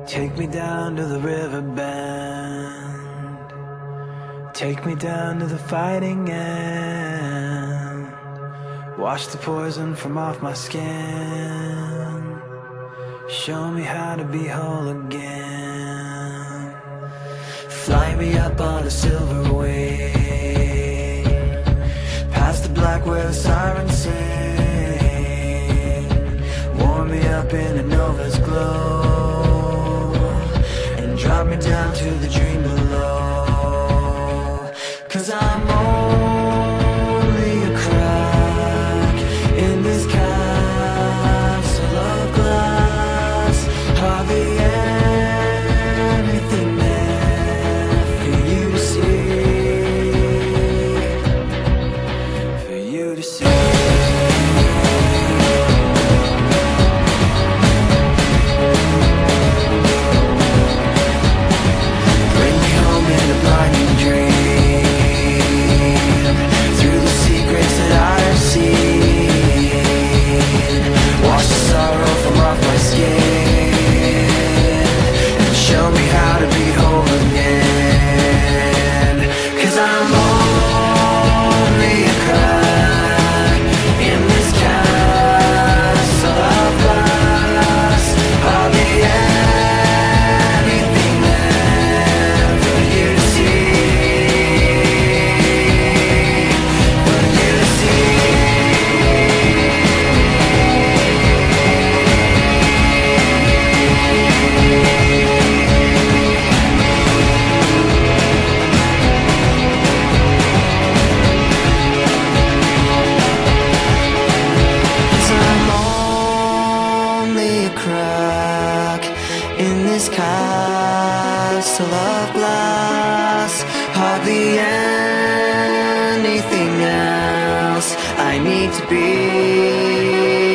Take me down to the river bend. Take me down to the fighting end. Wash the poison from off my skin. Show me how to be whole again. Fly me up on a silver wing, past the black where the sirens sing. Warm me up in a nova's glow, and drop me down to the dream below. 'Cause I'm only a crack in this castle of glass. Hardly anything there for you to see, for you to see. Bring me home in a blinding dream, through the secrets that I have seen. Wash the sorrow from off my skin, and show me how to be whole again. 'Cause I'm only a crack in this castle of glass. Hardly anything there for you to see, for you to see. I'm only a crack in this castle of glass. Hardly anything else I need to be.